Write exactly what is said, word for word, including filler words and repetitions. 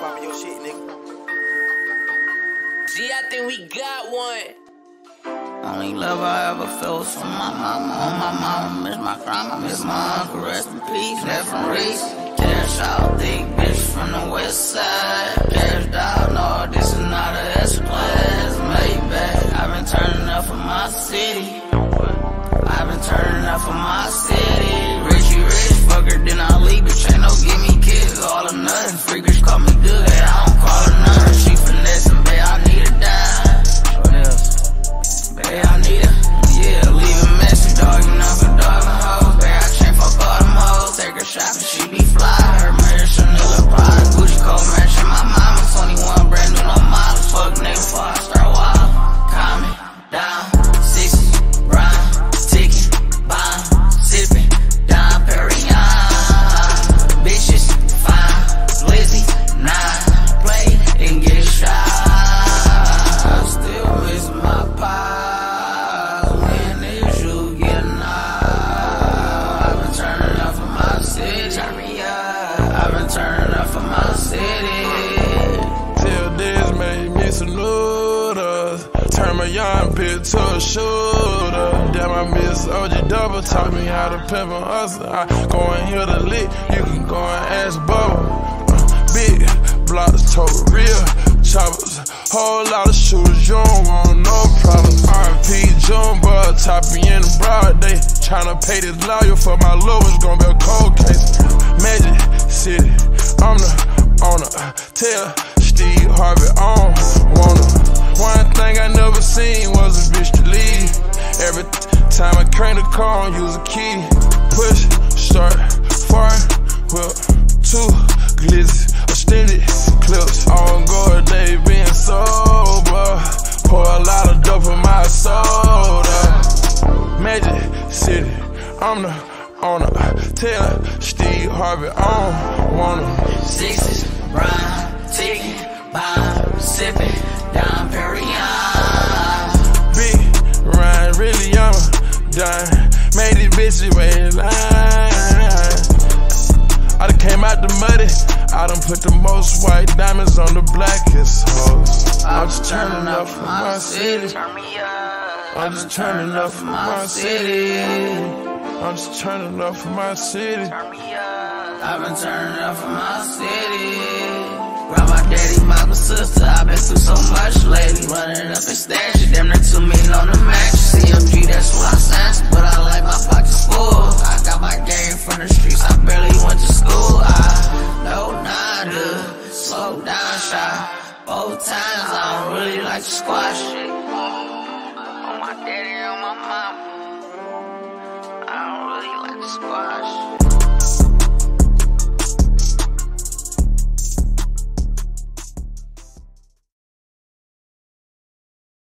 popping your shit, nigga. Gee, I think we got one. Only love I ever felt was from my mama. On my mama, miss my grandma, miss my uncle, rest in peace. Left from Reese, cash out, thick bitch from the west side. Cash down, no, this is not a S-Class. Maybach, I've been turning up for my city. I've been turning up for my city. Richie rich, fucker, then I leave, bitch, ain't no give me kids, all or nothing. Freakers call me good, hey, I don't call her nothing. She finessing, babe, I need her down. What else? Babe, I need her, yeah, leave a message, dog, you know, for dog and hoes. Babe, I chain fuck all them hoes, take her shopping, she be fly. Her mirror, Chanel, Prada, Gucci, cold matching my mama. twenty-one, brand new, no miles, fuck nigga, before I start wild. Calming down, sixty, round, ticking, buying, sipping, down, Perignon. Bitches, fine, Lizzie, nine, play, and get shot. I still miss my pies, when is you get knocked? I've been turning up for my city, turn me up. I've been turning up for my city. Till this made me some noodles. Turn my young bitch to a shooter. Damn, I miss O G Double. Taught me how to pimp and hustle. I go and hear the lick. You can go and ask Bubba. Uh, big blocks, total real choppers. Whole lot of shooters. You don't want no problems. R P Jumbo, top me in the broad day. Tryna pay this lawyer for my love. It's gonna be a cold case. Magic City, I'm the owner. Tell Steve Harvey I don't want her. One thing I never seen was a bitch to leave. Every time I crank the car, I use a key. Push, start, fire, whip, two glizzy, extended clips. On guard, they been sober. Pour a lot of dope in my soda. Magic City, I'm the owner. Tell Steve Harvey I don't want her. Sixes, round, ticking, buying, sipping, down Perignon. Big Ryan, really I'm a dime. Made these bitches wait in line. I done came out the muddy. I done put the most white diamonds on the blackest hoes. I'm just turning up for my city. I'm just turning up for my city. I'm just turning up for my city. I've been turning up for my city. Grab my daddy, mama, sister. I've been through so much lately. Running up and stashing, damn near two million on the mattress. C M G, that's what I signed to, but I like my pockets full. I got my game from the streets, I barely went to school. I know nada, slow down, shy. Both times I don't really like to squash shit. On my daddy, on my mama, I don't really like to squash.